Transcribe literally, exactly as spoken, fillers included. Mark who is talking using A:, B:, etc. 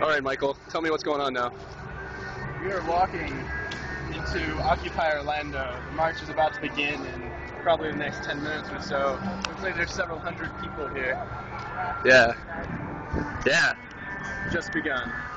A: All right, Michael, tell me what's going on now.
B: We are walking into Occupy Orlando. The march is about to begin in probably the next ten minutes or so. Looks like there's several hundred people here.
A: Yeah. Yeah.
B: Just begun.